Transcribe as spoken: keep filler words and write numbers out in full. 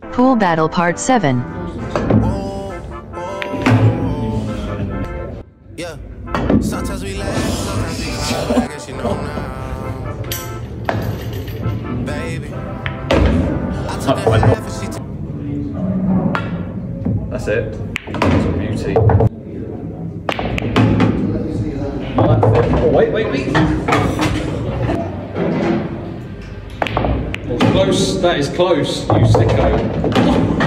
Pool Battle Part seven. Yeah, sometimes we laugh, sometimes we cry, I guess you know now. Baby, I took a half and she took. That's it. It's a beauty. Oh, wait, wait, wait. Well, close. That is close, you sicko.